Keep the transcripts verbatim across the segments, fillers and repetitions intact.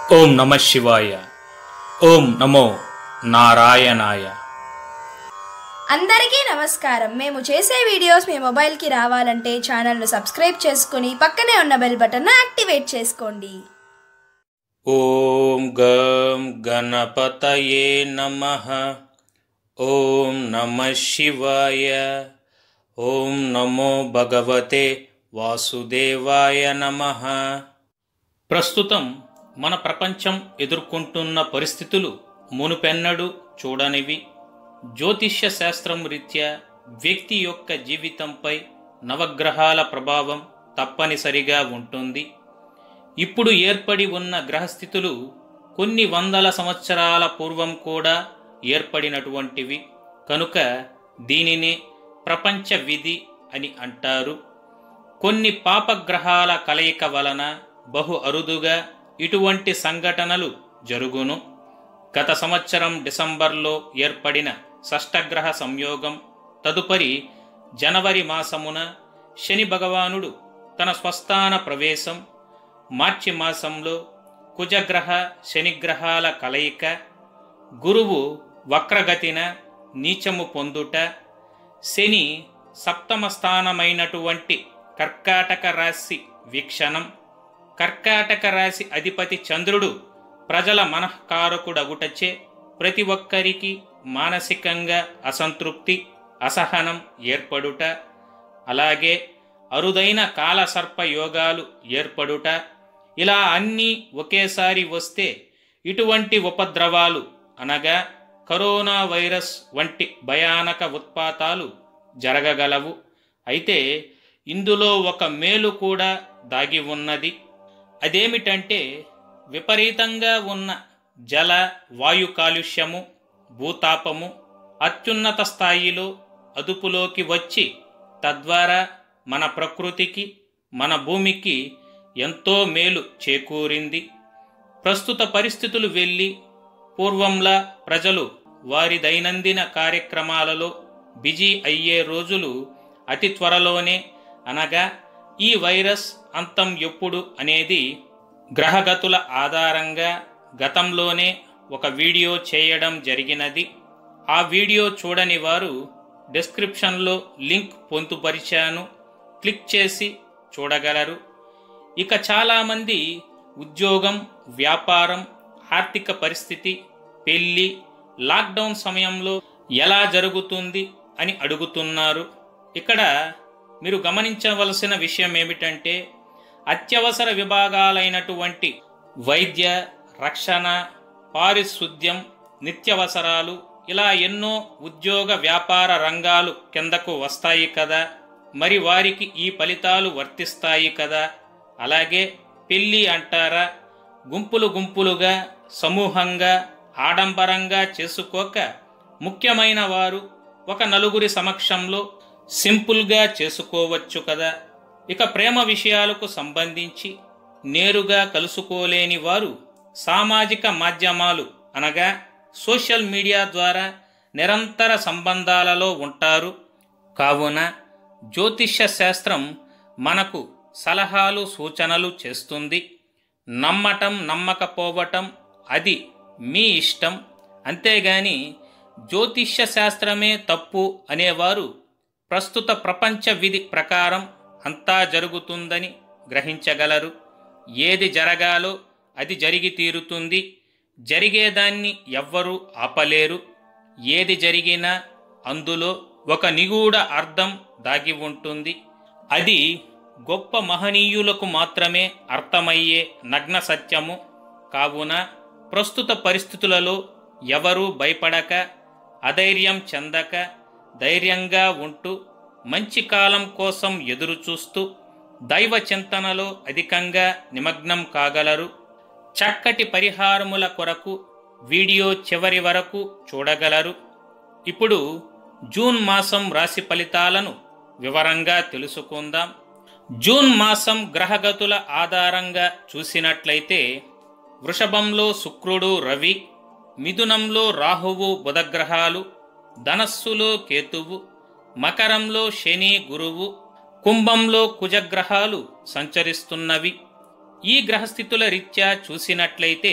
ఓం నమ శివాయ. ఓం నమో నారాయణాయ. అందరికీ నమస్కారం. మేము చేసే వీడియోస్ మీ మొబైల్కి రావాలంటే ఛానల్ను సబ్స్క్రైబ్ చేసుకుని పక్కనే ఉన్న బెల్ బటన్ను యాక్టివేట్ చేసుకోండి. ఓం గం గణపతయే నమః. ఓం నమ శివాయ. ఓం నమో భగవతే వాసుదేవాయ నమః. ప్రస్తుతం మన ప్రపంచం ఎదుర్కొంటున్న పరిస్థితులు మునుపెన్నడూ చూడనివి. జ్యోతిష్య శాస్త్రం రీత్యా వ్యక్తి యొక్క జీవితంపై నవగ్రహాల ప్రభావం తప్పనిసరిగా ఉంటుంది. ఇప్పుడు ఏర్పడి ఉన్న గ్రహస్థితులు కొన్ని వందల సంవత్సరాల పూర్వం కూడా ఏర్పడినటువంటివి కనుక దీనిని ప్రపంచ విధి అని అంటారు. కొన్ని పాపగ్రహాల కలయిక వలన బహు అరుదుగా ఇటువంటి సంఘటనలు జరుగును. గత సంవత్సరం డిసెంబర్లో ఏర్పడిన షష్టగ్రహ సంయోగం తదుపరి జనవరి మాసమున శని భగవానుడు తన స్వస్థాన ప్రవేశం, మార్చి మాసంలో కుజగ్రహ శనిగ్రహాల కలయిక, గురువు వక్రగతిన నీచము పొందుట, శని సప్తమ స్థానమైనటువంటి కర్కాటక రాశి వీక్షణం, కర్కాటక రాశి అధిపతి చంద్రుడు ప్రజల మనఃకారకుడగుటచే ప్రతి ఒక్కరికి మానసికంగా అసంతృప్తి, అసహనం ఏర్పడుట, అలాగే అరుదైన కాలసర్ప యోగాలు ఏర్పడుట, ఇలా అన్నీ ఒకేసారి వస్తే ఇటువంటి ఉపద్రవాలు అనగా కరోనా వైరస్ వంటి భయానక ఉత్పాతాలు జరగగలవు. అయితే ఇందులో ఒక మేలు కూడా దాగి ఉన్నది. అదేమిటంటే విపరీతంగా ఉన్న జల వాయు కాలుష్యము, భూతాపము అత్యున్నత స్థాయిలో అదుపులోకి వచ్చి తద్వారా మన ప్రకృతికి, మన భూమికి ఎంతో మేలు చేకూరింది. ప్రస్తుత పరిస్థితులు వెళ్ళి పూర్వంలా ప్రజలు వారి దైనందిన కార్యక్రమాలలో బిజీ అయ్యే రోజులు అతి త్వరలోనే, అనగా ఈ వైరస్ అంతం ఎప్పుడు అనేది గ్రహగతుల ఆధారంగా గతంలోనే ఒక వీడియో చేయడం జరిగినది. ఆ వీడియో చూడని వారు డిస్క్రిప్షన్లో లింక్ పొందుపరిచాను, క్లిక్ చేసి చూడగలరు. ఇక చాలామంది ఉద్యోగం, వ్యాపారం, ఆర్థిక పరిస్థితి, పెళ్ళి, లాక్డౌన్ సమయంలో ఎలా జరుగుతుంది అని అడుగుతున్నారు. ఇక్కడ మీరు గమనించవలసిన విషయం ఏమిటంటే అత్యవసర విభాగాలైనటువంటి వైద్య, రక్షణ, పారిశుద్ధ్యం, నిత్యవసరాలు ఇలా ఎన్నో ఉద్యోగ వ్యాపార రంగాలు కిందకు వస్తాయి కదా, మరి వారికి ఈ ఫలితాలు వర్తిస్తాయి కదా. అలాగే పెళ్ళి అంటారా, గుంపులు గుంపులుగా సమూహంగా ఆడంబరంగా చేసుకోక ముఖ్యమైన వారు ఒక నలుగురి సమక్షంలో సింపుల్గా చేసుకోవచ్చు కదా. ఇక ప్రేమ విషయాలకు సంబంధించి నేరుగా కలుసుకోలేని వారు సామాజిక మాధ్యమాలు అనగా సోషల్ మీడియా ద్వారా నిరంతర సంబంధాలలో ఉంటారు. కావున జ్యోతిష్య శాస్త్రం మనకు సలహాలు, సూచనలు చేస్తుంది. నమ్మటం నమ్మకపోవటం అది మీ ఇష్టం. అంతేగాని జ్యోతిష్య శాస్త్రమే తప్పు అనేవారు ప్రస్తుత ప్రపంచ విధి ప్రకారం అంతా జరుగుతుందని గ్రహించగలరు. ఏది జరగాలో అది జరిగి తీరుతుంది. జరిగేదాన్ని ఎవ్వరూ ఆపలేరు. ఏది జరిగినా అందులో ఒక నిగూఢ అర్థం దాగి ఉంటుంది. అది గొప్ప మహనీయులకు మాత్రమే అర్థమయ్యే నగ్న సత్యము. కావున ప్రస్తుత పరిస్థితులలో ఎవరూ భయపడక, అధైర్యం చెందక, ధైర్యంగా ఉంటూ మంచి కాలం కోసం ఎదురు చూస్తూ దైవ చింతనలో అధికంగా నిమగ్నం కాగలరు. చక్కటి పరిహారముల కొరకు వీడియో చివరి వరకు చూడగలరు. ఇప్పుడు జూన్ మాసం రాశి ఫలితాలను వివరంగా తెలుసుకుందాం. జూన్ మాసం గ్రహగతుల ఆధారంగా చూసినట్లయితే వృషభంలో శుక్రుడు, రవి, మిథునంలో రాహువు, బుధగ్రహాలు, ధనస్సులో కేతువు, మకరంలో శని, గురువు, కుంభంలో కుజగ్రహాలు సంచరిస్తున్నవి. ఈ గ్రహస్థితుల రీత్యా చూసినట్లయితే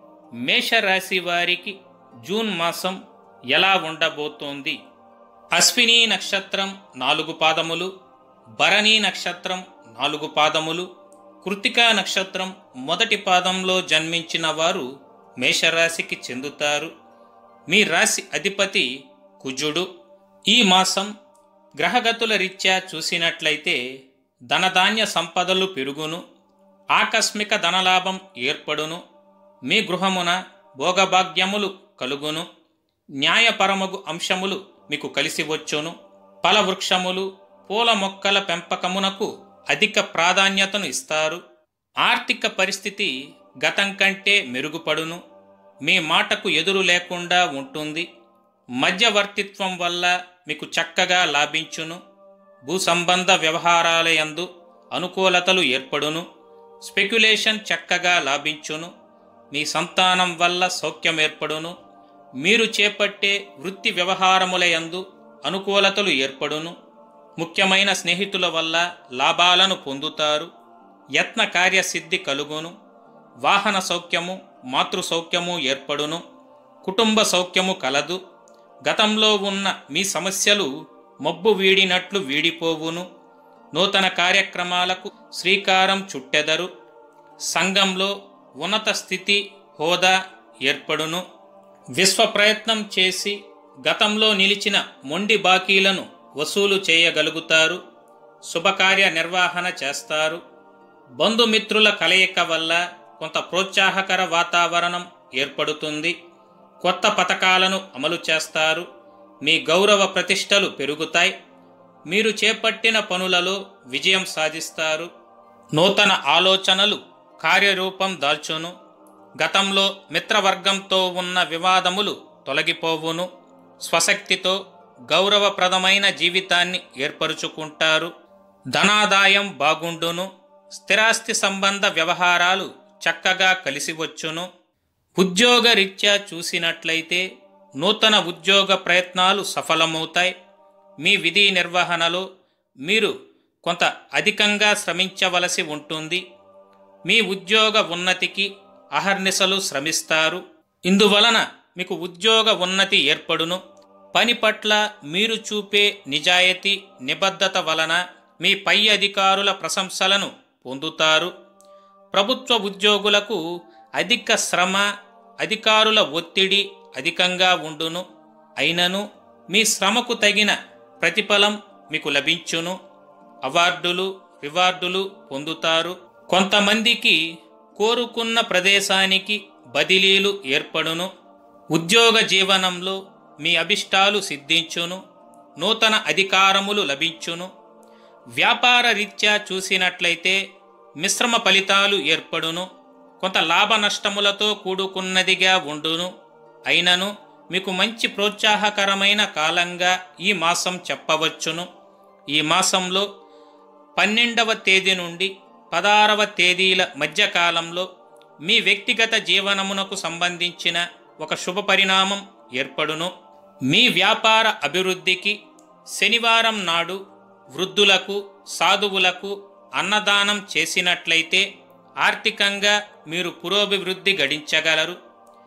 మేషరాశి వారికి జూన్ మాసం ఎలా ఉండబోతోంది? అశ్విని నక్షత్రం నాలుగు పాదములు, భరణి నక్షత్రం నాలుగు పాదములు, కృత్తికా నక్షత్రం మొదటి పాదంలో జన్మించిన వారు మేషరాశికి చెందుతారు. మీ రాశి అధిపతి కుజుడు. ఈ మాసం గ్రహగతుల రీత్యా చూసినట్లయితే ధనధాన్య సంపదలు పెరుగును, ఆకస్మిక ధనలాభం ఏర్పడును, మీ గృహమున భోగభాగ్యములు కలుగును, న్యాయపరమగు అంశములు మీకు కలిసి వచ్చును, ఫలవృక్షములు పూల మొక్కల పెంపకమునకు అధిక ప్రాధాన్యతను ఇస్తారు. ఆర్థిక పరిస్థితి గతం కంటే మెరుగుపడును, మీ మాటకు ఎదురు లేకుండా ఉంటుంది. మధ్యవర్తిత్వం వల్ల మీకు చక్కగా లాభించును, భూ సంబంధ వ్యవహారాల యందు అనుకూలతలు ఏర్పడును, స్పెక్యులేషన్ చక్కగా లాభించును, మీ సంతానం వల్ల సౌఖ్యం ఏర్పడును, మీరు చేపట్టే వృత్తి వ్యవహారముల యందు అనుకూలతలు ఏర్పడును, ముఖ్యమైన స్నేహితుల వల్ల లాభాలను పొందుతారు, యత్న కార్యసిద్ధి కలుగును, వాహన సౌఖ్యము మాతృ సౌఖ్యము ఏర్పడును, కుటుంబ సౌఖ్యము కలదు. గతంలో ఉన్న మీ సమస్యలు మబ్బు వీడినట్లు వీడిపోవును, నూతన కార్యక్రమాలకు శ్రీకారం చుట్టెదరు, సంఘంలో ఉన్నత స్థితి హోదా ఏర్పడును, విశ్వ ప్రయత్నం చేసి గతంలో నిలిచిన మొండి బాకీలను వసూలు చేయగలుగుతారు, శుభకార్య నిర్వహణ చేస్తారు. బంధుమిత్రుల కలయిక వల్ల కొంత ప్రోత్సాహకర వాతావరణం ఏర్పడుతుంది, కొత్త పథకాలను అమలు చేస్తారు, మీ గౌరవ ప్రతిష్టలు పెరుగుతాయి, మీరు చేపట్టిన పనులలో విజయం సాధిస్తారు, నూతన ఆలోచనలు కార్యరూపం దాల్చును, గతంలో మిత్రవర్గంతో ఉన్న వివాదములు తొలగిపోవును, స్వశక్తితో గౌరవప్రదమైన జీవితాన్ని ఏర్పరుచుకుంటారు, ధనాదాయం బాగుండును, స్థిరాస్తి సంబంధ వ్యవహారాలు చక్కగా కలిసివచ్చును. ఉద్యోగ రీత్యా చూసినట్లయితే నూతన ఉద్యోగ ప్రయత్నాలు సఫలమవుతాయి, మీ విధి నిర్వహణలో మీరు కొంత అధికంగా శ్రమించవలసి ఉంటుంది, మీ ఉద్యోగ ఉన్నతికి అహర్నిశలు శ్రమిస్తారు, ఇందువలన మీకు ఉద్యోగ ఉన్నతి ఏర్పడును. పని పట్ల మీరు చూపే నిజాయితీ నిబద్ధత వలన మీ పై అధికారుల ప్రశంసలను పొందుతారు. ప్రభుత్వ ఉద్యోగులకు అధిక శ్రమ, అధికారుల ఒత్తిడి అధికంగా ఉండును, అయినను మీ శ్రమకు తగిన ప్రతిఫలం మీకు లభించును, అవార్డులు రివార్డులు పొందుతారు. కొంతమందికి కోరుకున్న ప్రదేశానికి బదిలీలు ఏర్పడును, ఉద్యోగ జీవనంలో మీ అభిష్టాలు సిద్ధించును, నూతన అధికారములు లభించును. వ్యాపార రీత్యా చూసినట్లయితే మిశ్రమ ఫలితాలు ఏర్పడును, కొంత లాభ నష్టములతో కూడుకున్నదిగా ఉండును, అయినను మీకు మంచి ప్రోత్సాహకరమైన కాలంగా ఈ మాసం చెప్పవచ్చును. ఈ మాసంలో పన్నెండవ తేదీ నుండి పదహారవ తేదీల మధ్యకాలంలో మీ వ్యక్తిగత జీవనమునకు సంబంధించిన ఒక శుభ పరిణామం ఏర్పడును. మీ వ్యాపార అభివృద్ధికి శనివారం నాడు వృద్ధులకు సాధువులకు అన్నదానం చేసినట్లయితే ఆర్థికంగా మీరు పురోభివృద్ధి గడించగలరు.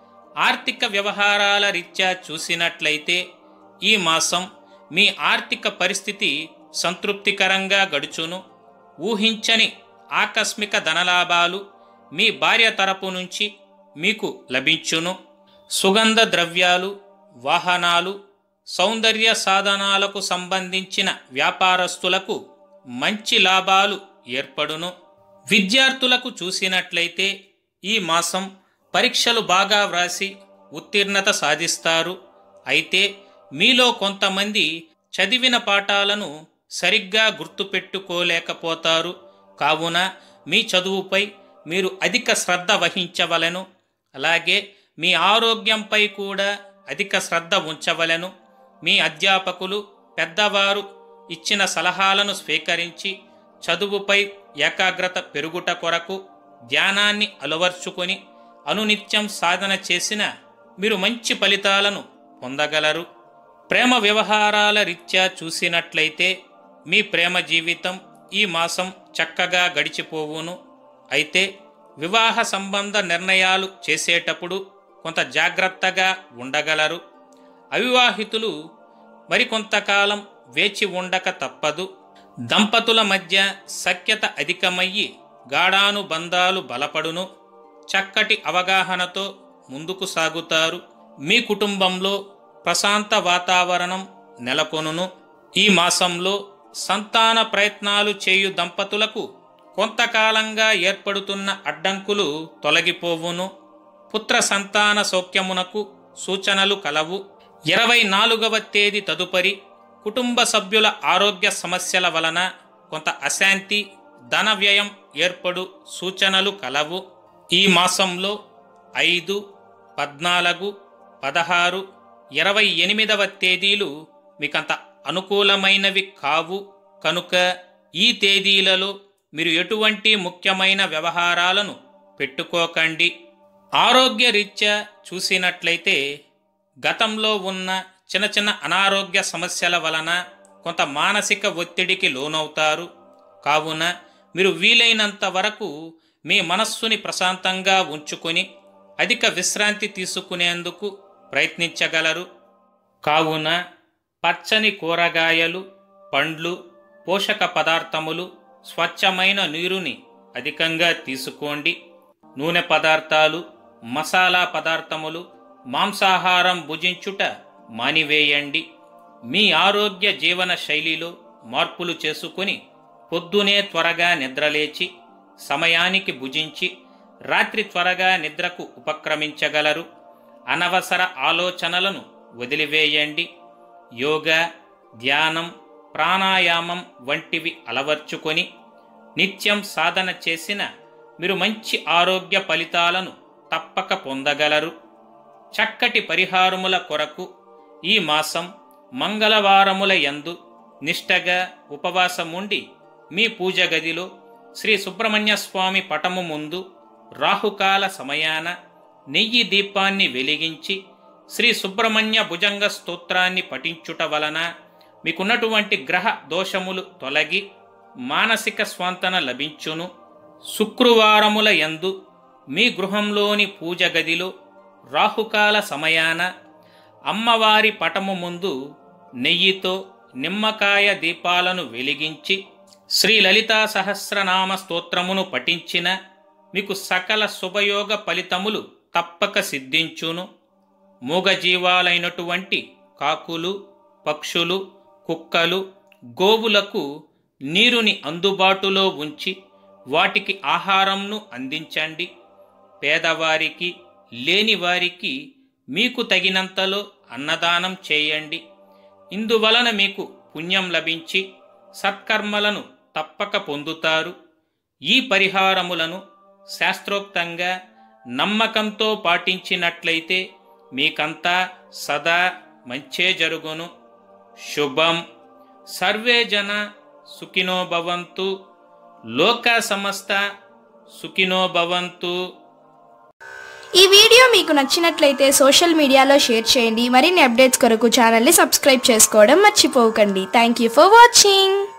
ఆర్థిక వ్యవహారాల రీత్యా చూసినట్లయితే ఈ మాసం మీ ఆర్థిక పరిస్థితి సంతృప్తికరంగా గడుచును. ఊహించని ఆకస్మిక ధనలాభాలు మీ భార్య తరపు నుంచి మీకు లభించును. సుగంధ ద్రవ్యాలు, వాహనాలు, సౌందర్య సాధనాలకు సంబంధించిన వ్యాపారస్తులకు మంచి లాభాలు ఏర్పడును. విద్యార్థులకు చూసినట్లయితే ఈ మాసం పరీక్షలు బాగా వ్రాసి ఉత్తీర్ణత సాధిస్తారు. అయితే మీలో కొంతమంది చదివిన పాఠాలను సరిగ్గా గుర్తుపెట్టుకోలేకపోతారు. కావున మీ చదువుపై మీరు అధిక శ్రద్ధ వహించవలెను. అలాగే మీ ఆరోగ్యంపై కూడా అధిక శ్రద్ధ ఉంచవలెను. మీ అధ్యాపకులు పెద్దవారు ఇచ్చిన సలహాలను స్వీకరించి చదువుపై ఏకాగ్రత పెరుగుట కొరకు ధ్యానాన్ని అలవర్చుకొని అనునిత్యం సాధన చేసిన మీరు మంచి ఫలితాలను పొందగలరు. ప్రేమ వ్యవహారాల రీత్యా చూసినట్లయితే మీ ప్రేమ జీవితం ఈ మాసం చక్కగా గడిచిపోవును. అయితే వివాహ సంబంధ నిర్ణయాలు చేసేటప్పుడు కొంత జాగ్రత్తగా ఉండగలరు. అవివాహితులు మరికొంతకాలం వేచి ఉండక తప్పదు. దంపతుల మధ్య సఖ్యత అధికమయ్యి గాఢానుబంధాలు బలపడును. చక్కటి అవగాహనతో ముందుకు సాగుతారు. మీ కుటుంబంలో ప్రశాంత వాతావరణం నెలకొనును. ఈ మాసంలో సంతాన ప్రయత్నాలు చేయు దంపతులకు కొంతకాలంగా ఏర్పడుతున్న అడ్డంకులు తొలగిపోవును. పుత్ర సంతాన సౌఖ్యమునకు సూచనలు కలవు. ఇరవై నాలుగవ తేదీ తదుపరి కుటుంబ సభ్యుల ఆరోగ్య సమస్యల వలన కొంత అశాంతి, ధన వ్యయం ఏర్పడు సూచనలు కలవు. ఈ మాసంలో ఐదు, పద్నాలుగు, పదహారు, ఇరవై ఎనిమిదవ తేదీలు మీకంత అనుకూలమైనవి కావు. కనుక ఈ తేదీలలో మీరు ఎటువంటి ముఖ్యమైన వ్యవహారాలను పెట్టుకోకండి. ఆరోగ్య రీత్యా చూసినట్లయితే గతంలో ఉన్న చిన్న చిన్న అనారోగ్య సమస్యల వలన కొంత మానసిక ఒత్తిడికి లోనవుతారు. కావున మీరు వీలైనంత వరకు మీ మనస్సుని ప్రశాంతంగా ఉంచుకొని అధిక విశ్రాంతి తీసుకునేందుకు ప్రయత్నించగలరు. కావున పచ్చని కూరగాయలు, పండ్లు, పోషక పదార్థములు, స్వచ్ఛమైన నీరుని అధికంగా తీసుకోండి. నూనె పదార్థాలు, మసాలా పదార్థములు, మాంసాహారం భుజించుట మానివేయండి. మీ ఆరోగ్య జీవన శైలిలో మార్పులు చేసుకుని పొద్దునే త్వరగా నిద్రలేచి సమయానికి భుజించి రాత్రి త్వరగా నిద్రకు ఉపక్రమించగలరు. అనవసర ఆలోచనలను వదిలివేయండి. యోగా, ధ్యానం, ప్రాణాయామం వంటివి అలవర్చుకొని నిత్యం సాధన చేసిన మీరు మంచి ఆరోగ్య ఫలితాలను తప్పక పొందగలరు. చక్కటి పరిహారముల కొరకు ఈ మాసం మంగళవారముల యందు నిష్టగా ఉపవాసముండి మీ పూజ గదిలో శ్రీ సుబ్రహ్మణ్య స్వామి పటము ముందు రాహుకాల సమయాన నెయ్యి దీపాన్ని వెలిగించి శ్రీ సుబ్రహ్మణ్య భుజంగ స్తోత్రాన్ని పఠించుట వలన మీకున్నటువంటి గ్రహ దోషములు తొలగి మానసిక స్వాంతన లభించును. శుక్రవారముల యందు మీ గృహంలోని పూజ గదిలో రాహుకాల సమయాన అమ్మవారి పటము ముందు నెయ్యితో నిమ్మకాయ దీపాలను వెలిగించి శ్రీ లలితా సహస్రనామ స్తోత్రమును పఠించిన మీకు సకల శుభయోగ ఫలితములు తప్పక సిద్ధించును. మూగజీవాలైనటువంటి కాకులు, పక్షులు, కుక్కలు, గోవులకు నీరుని అందుబాటులో ఉంచి వాటికి ఆహారంను అందించండి. పేదవారికి, లేనివారికి మీకు తగినంతలో అన్నదానం చేయండి. ఇందువలన మీకు పుణ్యం లభించి సత్కర్మలను తప్పక పొందుతారు. ఈ పరిహారములను శాస్త్రోక్తంగా నమ్మకంతో పాటించినట్లయితే మీకంతా సదా మంచే జరుగును. శుభం. సర్వే జన సుఖినో భవంతు. లోకా సమస్త సుఖినో భవంతు. ఈ వీడియో మీకు నచ్చినట్లయితే సోషల్ మీడియాలో షేర్ చేయండి. మరిన్ని అప్డేట్స్ కొరకు ఛానల్ని సబ్స్క్రైబ్ చేసుకోవడం మర్చిపోకండి. Thank you for watching.